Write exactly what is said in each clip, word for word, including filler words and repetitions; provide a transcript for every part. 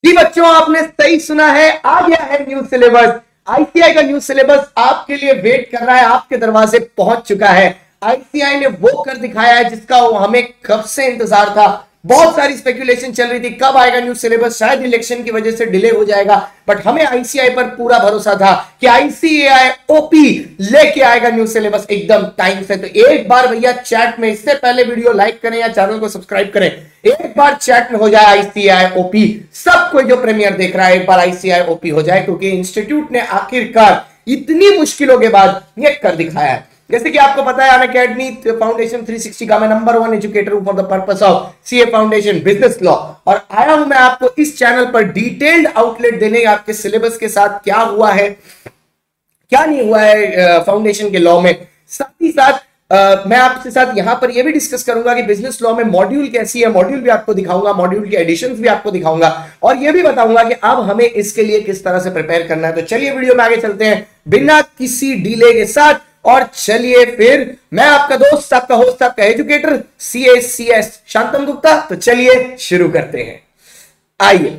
जी बच्चों, आपने सही सुना है, आ गया है न्यू सिलेबस। आईसीआई का न्यू सिलेबस आपके लिए वेट कर रहा है, आपके दरवाजे पहुंच चुका है। आईसीआई ने वो कर दिखाया है जिसका हमें कब से इंतजार था। बहुत सारी स्पेकुलेशन चल रही थी कब आएगा न्यू सिलेबस, शायद इलेक्शन की वजह से डिले हो जाएगा, बट हमें आईसीआई पर पूरा भरोसा था कि आईसीएआई ओपी लेके आएगा न्यू सिलेबस एकदम टाइम से। तो एक बार भैया चैट में, इससे पहले वीडियो लाइक करें या चैनल को सब्सक्राइब करें, एक बार चैट में हो जाए आईसीएआई ओपी। सब कोई जो प्रीमियर देख रहा है एक बार आईसीएआई ओपी हो जाए, क्योंकि इंस्टीट्यूट ने आखिरकार इतनी मुश्किलों के बाद ये कर दिखाया है। जैसे कि आपको पता है अनअकैडमी फाउंडेशन तीन सौ साठ का मैं नंबर वन एजुकेटर हूं for the purpose of CA foundation business law, और आया हूं मैं आपको इस चैनल पर डिटेल्ड आउटलेट देने आपके सिलेबस के साथ क्या हुआ है क्या नहीं हुआ है फाउंडेशन के लॉ में। साथ ही साथ Uh, मैं आपके साथ यहां पर यह भी डिस्कस करूंगा कि बिजनेस लॉ में मॉड्यूल कैसी है, मॉड्यूल भी आपको दिखाऊंगा, मॉड्यूल के एडिशंस भी आपको दिखाऊंगा, और यह भी बताऊंगा कि अब हमें इसके लिए किस तरह से प्रिपेयर करना है। तो चलिए वीडियो में आगे चलते हैं बिना किसी डिले के साथ, और चलिए फिर मैं आपका दोस्त, आपका होस्ट, आपका एजुकेटर सीएससीएस शांतम गुप्ता। तो चलिए शुरू करते हैं। आइए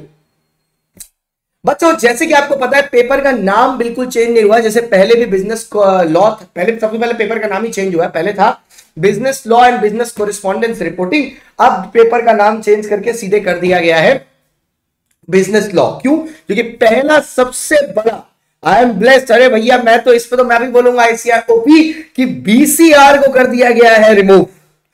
बच्चों, जैसे कि आपको पता है पेपर का नाम बिल्कुल चेंज नहीं हुआ। जैसे पहले भी बिजनेस लॉ, पहले सबसे पहले पेपर का नाम ही चेंज हुआ है। पहले था business law and business correspondence reporting, अब पेपर का नाम चेंज करके सीधे कर दिया गया है बिजनेस लॉ। क्यों? क्योंकि पहला सबसे बड़ा, आई एम ब्लेस्ड, अरे भैया मैं तो इस पर तो मैं भी बोलूंगा आईसीआई ओपी कि बीसीआर को कर दिया गया है रिमूव।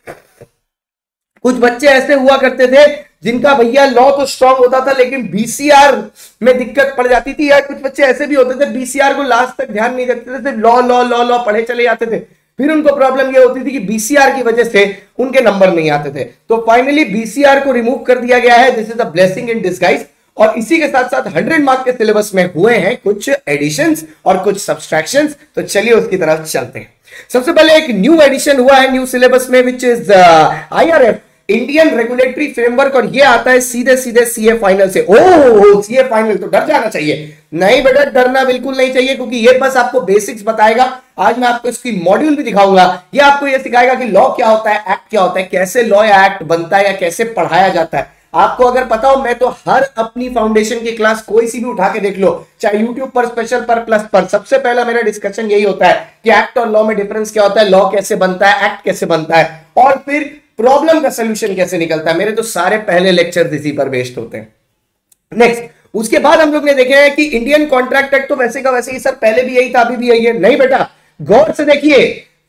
कुछ बच्चे ऐसे हुआ करते थे जिनका भैया लॉ तो स्ट्रांग होता था लेकिन बीसीआर में दिक्कत पड़ जाती थी, या कुछ बच्चे ऐसे भी होते थे बीसीआर को लास्ट तक ध्यान नहीं देते थे, सिर्फ लॉ लॉ लॉ लॉ पढ़े चले जाते थे। फिर उनको प्रॉब्लम ये होती थी कि बीसीआर की वजह से उनके नंबर नहीं आते थे। तो फाइनली बीसीआर को रिमूव कर दिया गया है। This is a blessing in disguise. और इसी के साथ साथ हंड्रेड मार्क के सिलेबस में हुए हैं कुछ एडिशंस और कुछ सब्सट्रैक्शंस। तो चलिए उसकी तरफ चलते हैं। सबसे पहले एक न्यू एडिशन हुआ है न्यू सिलेबस में, which is IRF, Indian regulatory framework, और ये आता है सीधे सीधे सीए फाइनल से। ओह, सीए फाइनल तो डर जाना चाहिए? नहीं बेटा, डरना बिल्कुल नहीं चाहिए, क्योंकि ये बस आपको बेसिक्स बताएगा। आज मैं आपको इसकी मॉड्यूल भी दिखाऊंगा। ये आपको ये सिखाएगा कि लॉ क्या होता है, एक्ट क्या होता है, कैसे लॉ या एक्ट बनता है या कैसे पढ़ाया जाता है। आपको अगर पता हो, मैं तो हर अपनी फाउंडेशन की क्लास कोई सी भी उठा के देख लो, चाहे यूट्यूब पर, स्पेशल पर, प्लस पर, सबसे पहला मेरा डिस्कशन यही होता है कि एक्ट और लॉ में डिफरेंस क्या होता है, लॉ कैसे बनता है, एक्ट कैसे बनता है, और फिर प्रॉब्लम का सोल्यूशन कैसे निकलता है। मेरे तो सारे पहले लेक्चर इसी पर बेस्ड होते हैं। नेक्स्ट, उसके बाद हम लोग ने देखे हैं कि इंडियन कॉन्ट्रैक्ट एक्ट तो वैसे का वैसे ही सर, पहले भी यही था अभी भी यही है। नहीं बेटा, गौर से देखिए,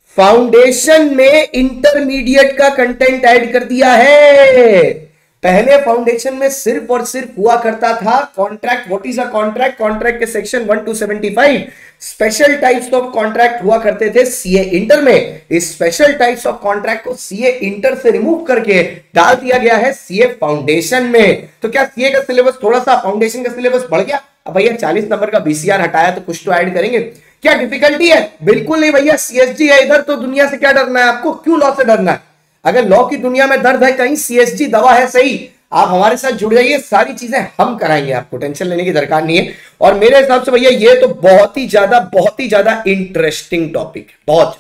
फाउंडेशन में इंटरमीडिएट का कंटेंट ऐड कर दिया है। पहले फाउंडेशन में सिर्फ और सिर्फ हुआ करता था contract. What is a contract? Contract के section one two seventy five special types of contract हुआ करते थे सीए इंटर में। इस स्पेशल टाइप्स ऑफ कॉन्ट्रैक्ट को सीए इंटर से रिमूव करके डाल दिया गया है सीए फाउंडेशन में। तो क्या सीए का सिलेबस थोड़ा सा फाउंडेशन का सिलेबस बढ़ गया? अब भैया चालीस नंबर का बीसीआर हटाया तो कुछ तो ऐड करेंगे। क्या डिफिकल्टी है? बिल्कुल नहीं भैया, सीएसजी है इधर, तो दुनिया से क्या डरना है आपको? क्यों लॉ से डरना है? अगर लॉ की दुनिया में दर्द है कहीं, सीएसजी दवा है सही। आप हमारे साथ जुड़ जाइए, सारी चीजें हम कराएंगे, आपको टेंशन लेने की दरकार नहीं है। और मेरे हिसाब से भैया ये तो बहुत ही ज्यादा बहुत ही ज्यादा इंटरेस्टिंग टॉपिक है, बहुत।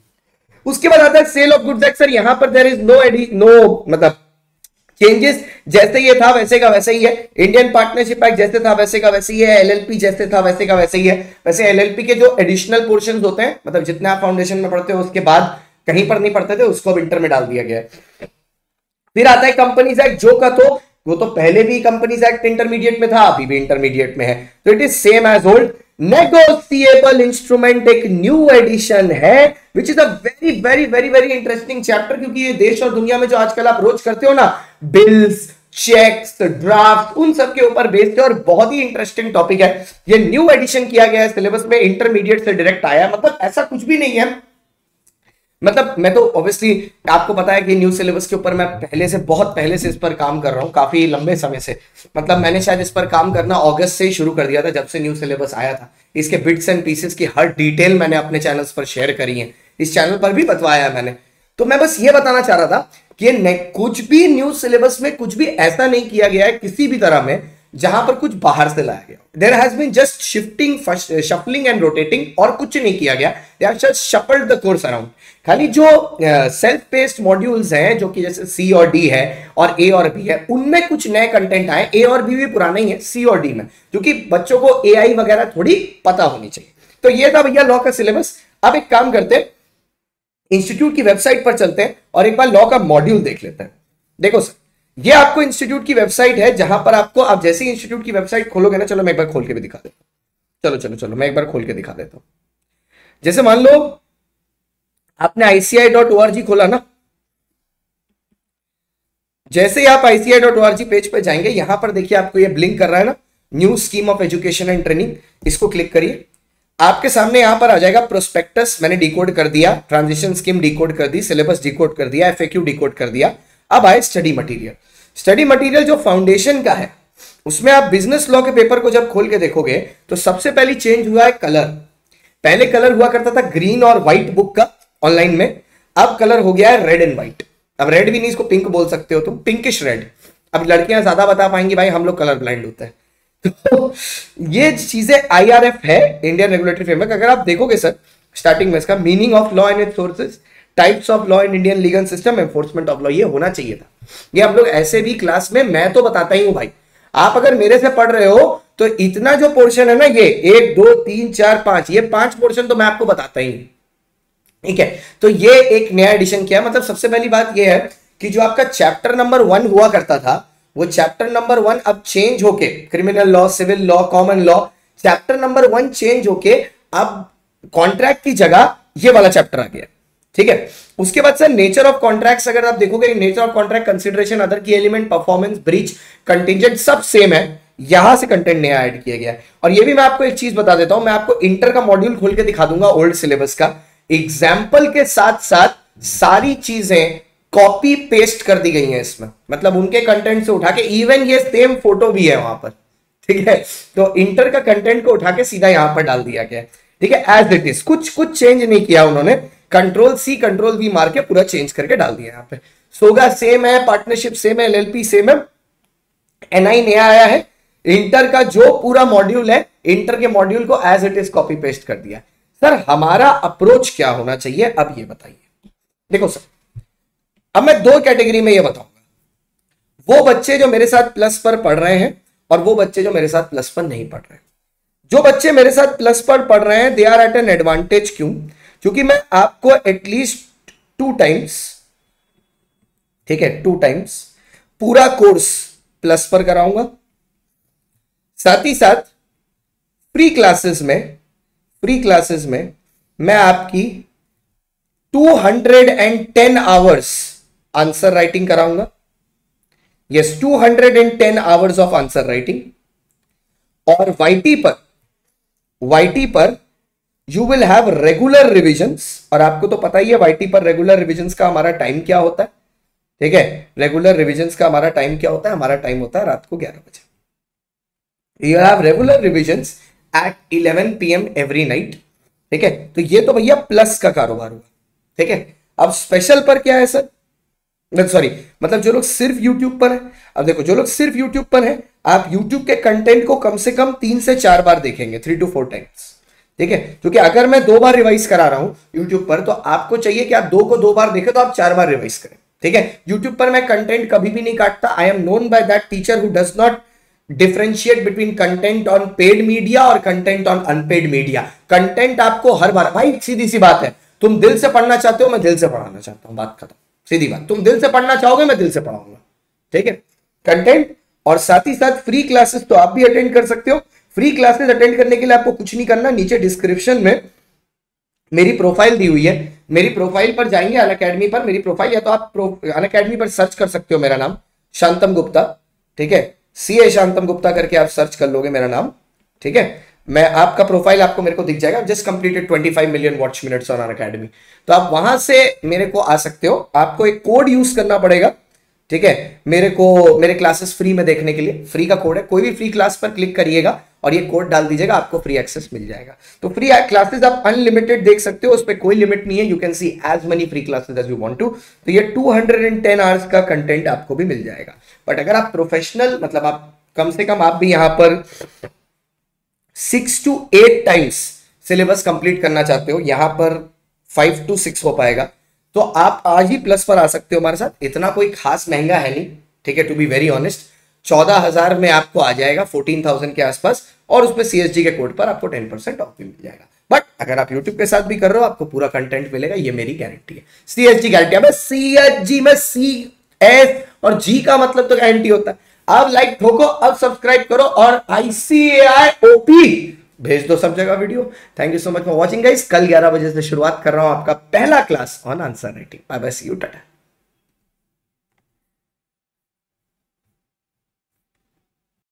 उसके बाद आता है sale of goods act. Sir यहाँ पर there is no AD no मतलब चेंजेस, जैसे ये था वैसे का वैसे ही है। इंडियन पार्टनरशिप एक्ट जैसे था वैसे का वैसे ही है। एलएलपी जैसे था वैसे का वैसे ही है। वैसे एलएलपी के जो एडिशनल पोर्शंस होते हैं, मतलब जितने आप फाउंडेशन में पढ़ते हो उसके बाद कहीं पर नहीं पढ़ते थे, उसको विंटर में डाल दिया गया है। फिर आता है कंपनीज एक्ट, जो का तो वो तो पहले भी कंपनीज एक्ट इंटरमीडिएट में था, अभी भी इंटरमीडिएट में है, तो it is same as old. Negotiable instrument एक न्यू एडिशन है, which is a very very very very interesting chapter, क्योंकि ये देश और दुनिया में जो आजकल आप रोज करते हो ना, बिल्स, चेक्स, ड्राफ्ट, उन सब के ऊपर बेस्ड है और बहुत ही इंटरेस्टिंग टॉपिक है। ये न्यू एडिशन किया गया है सिलेबस में, इंटरमीडिएट से डायरेक्ट आया, मतलब ऐसा कुछ भी नहीं है। मतलब मैं तो ऑब्वियसली आपको पता है कि न्यू सिलेबस के ऊपर मैं पहले से बहुत पहले से इस पर काम कर रहा हूँ, काफी लंबे समय से। मतलब मैंने शायद इस पर काम करना अगस्त से ही शुरू कर दिया था, जब से न्यू सिलेबस आया था। इसके बिट्स एंड पीसेस की हर डिटेल मैंने अपने चैनल्स पर शेयर करी है, इस चैनल पर भी बतवाया है मैंने। तो मैं बस ये बताना चाह रहा था कि कुछ भी न्यू सिलेबस में कुछ भी ऐसा नहीं किया गया है किसी भी तरह में जहां पर कुछ बाहर से लाया गया। There has been just shifting, shuffling and rotating, और कुछ नहीं किया गया। They have just shuffled the course around. खाली जो सेल्फ पेस्ड मॉड्यूल्स हैं जो कि जैसे सी और डी है और ए और बी है, उनमें कुछ नए कंटेंट आए। ए और बी भी पुराना ही है, सी और डी में, क्योंकि बच्चों को एआई वगैरह थोड़ी पता होनी चाहिए। तो ये था भैया लॉ का सिलेबस। अब एक काम करते हैं, इंस्टीट्यूट की वेबसाइट पर चलते हैं और एक बार लॉ का मॉड्यूल देख लेते हैं। देखो सर, ये आपको इंस्टीट्यूट की वेबसाइट है, जहां पर आपको, आप जैसे ही इंस्टीट्यूट की वेबसाइट खोलोगे ना, चलो मैं एक बार खोल के भी दिखा देता हूं। चलो चलो चलो मैं एक बार खोल के दिखा देता हूं। जैसे मान लो आपने आई C I dot O R जी खोला ना, जैसे ही आप I C I dot O R G page पे जाएंगे, यहां पर देखिए आपको ये ब्लिंक कर रहा है ना, new scheme of education and training, इसको क्लिक करिए। आपके सामने यहां पर आ जाएगा प्रोस्पेक्टस, मैंने डिकोड कर दिया, ट्रांजिशन स्कीम डिकोड कर दी, सिलेबस डिकोड कर दिया, एफएक्यू डिकोड कर दिया। अब आए स्टडी मटेरियल। स्टडी मटेरियल जो फाउंडेशन का है, उसमें आप बिजनेस लॉ के पेपर को जब खोल के देखोगे तो सबसे पहले चेंज हुआ है कलर। पहले कलर हुआ करता था ग्रीन और व्हाइट बुक का ऑनलाइन में, अब कलर हो गया है रेड एंड व्हाइट। अब रेड भी नहीं, इसको पिंक बोल सकते हो तुम, पिंकिश रेड। अब लड़कियां ज्यादा बता पाएंगी, भाई हम लोग कलर ब्लाइंड होते हैं। तो ये चीजें आई आर एफ है, इंडियन रेगुलेटरी फ्रेमवर्क। अगर आप देखोगे सर स्टार्टिंग में इसका meaning of law and its sources, types of law in Indian legal system, enforcement of law, ये होना चाहिए था। ये हम लोग ऐसे भी क्लास में, मैं तो बताता ही हूं भाई, आप अगर मेरे से पढ़ रहे हो तो इतना जो पोर्शन है ना, ये एक दो तीन चार पांच, ये पांच पोर्शन तो मैं आपको बताता ही हूं, ठीक है। तो ये एक नया एडिशन किया। मतलब सबसे पहली बात ये है कि जो आपका चैप्टर नंबर वन हुआ करता था, वो चैप्टर नंबर वन अब चेंज होके criminal law, civil law, common law, chapter number one change होके अब कॉन्ट्रैक्ट की जगह ये वाला चैप्टर आ गया, ठीक है। उसके बाद सर नेचर ऑफ कॉन्ट्रैक्ट्स, अगर आप देखोगे nature of contract, consideration, other key element, performance, breach, contingent, सब सेम है। यहां से कंटेंट नया ऐड किया गया है। और ये भी मैं आपको एक चीज बता देता हूं, मैं आपको इंटर का मॉड्यूल खोल के दिखा दूंगा ओल्ड सिलेबस का, एग्जाम्पल के साथ साथ सारी चीजें कॉपी पेस्ट कर दी गई हैं इसमें, मतलब उनके कंटेंट से उठा के, इवन ये सेम फोटो भी है वहां पर, ठीक है। तो इंटर का कंटेंट को उठा के सीधा यहां पर डाल दिया गया, ठीक है, एज इट इज, कुछ कुछ चेंज नहीं किया उन्होंने, कंट्रोल सी कंट्रोल वी मार के पूरा चेंज करके डाल दिया यहां पे। सोगा सेम है, पार्टनरशिप सेम है, एल एल पी सेम है, एन आई नया आया है। इंटर का जो पूरा मॉड्यूल है, इंटर के मॉड्यूल को as it is copy paste कर दिया। सर हमारा अप्रोच क्या होना चाहिए, अब ये बताइए। देखो सर, अब मैं दो कैटेगरी में ये बताऊंगा, वो बच्चे जो मेरे साथ प्लस पर पढ़ रहे हैं और वो बच्चे जो मेरे साथ प्लस पर नहीं पढ़ रहे हैं। जो बच्चे मेरे साथ प्लस पर पढ़ रहे हैं, they are at an advantage. क्यों? क्योंकि मैं आपको एटलीस्ट टू टाइम्स, ठीक है, टू टाइम्स पूरा कोर्स प्लस पर कराऊंगा। साथ ही साथ फ्री क्लासेस में फ्री क्लासेस में मैं आपकी two hundred ten hours answer writing कराऊंगा। Yes, two hundred ten hours of answer writing. और वाईटी पर वाईटी पर you will have regular revisions. और आपको तो पता ही है वाईटी पर रेगुलर रिविजन्स का हमारा टाइम क्या होता है, ठीक है। रेगुलर रिविजन्स का हमारा टाइम क्या होता है? हमारा टाइम होता है रात को ग्यारह बजे। You have regular revisions at eleven P M every night, ठीक है। तो ये तो भैया प्लस का कारोबार हुआ, ठीक है। अब स्पेशल पर क्या है सर? सॉरी, मतलब जो लोग सिर्फ यूट्यूब पर है, अब देखो जो लोग सिर्फ यूट्यूब पर है, आप यूट्यूब के कंटेंट को कम से कम तीन से चार बार देखेंगे, थ्री टू फोर टाइम्स, ठीक है। क्योंकि अगर मैं दो बार रिवाइज करा रहा हूं यूट्यूब पर, तो आपको चाहिए कि आप दो को दो बार देखें तो आप चार बार रिवाइज करें, ठीक है। यूट्यूब पर मैं कंटेंट कभी भी नहीं काटता। I am known by that teacher who does not differentiate between content on paid media और content on unpaid media. Content आपको हर बार, भाई सीधी सी बात है, तुम दिल से पढ़ना चाहते हो, मैं दिल से पढ़ाना चाहता हूं, बात खत्म, सीधी बात। तुम दिल से पढ़ना चाहोगे, मैं दिल से पढ़ाऊंगा, ठीक है। कंटेंट और साथ ही साथ फ्री क्लासेस तो आप भी अटेंड कर सकते हो। फ्री क्लासेस अटेंड करने के लिए आपको कुछ नहीं करना, नीचे डिस्क्रिप्शन में मेरी प्रोफाइल दी हुई है, मेरी प्रोफाइल पर जाएंगे, अनअकैडमी पर मेरी प्रोफाइल, या तो आप अनअकैडमी पर सर्च कर सकते हो मेरा नाम शांतम गुप्ता, ठीक है। सी ए शांतम गुप्ता करके आप सर्च कर लोगे मेरा नाम, ठीक है। मैं आपका प्रोफाइल आपको मेरे को दिख जाएगा। Just completed twenty five million watch minutes on Unacademy, तो आप वहां से मेरे को आ सकते हो। आपको एक कोड यूज करना पड़ेगा, ठीक है, मेरे को मेरे क्लासेस फ्री में देखने के लिए। फ्री का कोड है, कोई भी फ्री क्लास पर क्लिक करिएगा और ये कोड डाल दीजिएगा, आपको फ्री एक्सेस मिल जाएगा। तो फ्री क्लासेस आप अनलिमिटेड देख सकते हो, उस पर कोई लिमिट नहीं है। You can see as many free classes as you want to. तो ये टू हंड्रेड टेन आवर्स का कंटेंट आपको भी मिल जाएगा। बट अगर आप प्रोफेशनल, मतलब आप कम से कम आप भी यहां पर six to eight times syllabus complete करना चाहते हो, यहां पर फाइव टू सिक्स हो पाएगा, तो आप आज ही प्लस पर आ सकते हो हमारे साथ, इतना कोई खास महंगा है नहीं, ठीक है, टू बी वेरी ऑनेस्ट। चौदह हजार में आपको आ जाएगा, फोर्टीन थाउजेंड के आसपास, और उसमें सीएसजी के कोड पर आपको टेन परसेंट ऑफ भी मिल जाएगा। बट अगर आप यूट्यूब के साथ भी कर रहे हो आपको पूरा कंटेंट मिलेगा, ये मेरी गारंटी है। सीएसजी गारंटी, अब सीएसजी में सी एस और जी का मतलब तो गारंटी होता है। अब लाइक ठोको, अब सब्सक्राइब करो, और आईसीएआई ओपी भेज दो सब जगह video. Thank you so much for watching guys. कल ग्यारह बजे से शुरुआत कर रहा हूं आपका पहला class on answer writing. Bye bye, see you, Tata.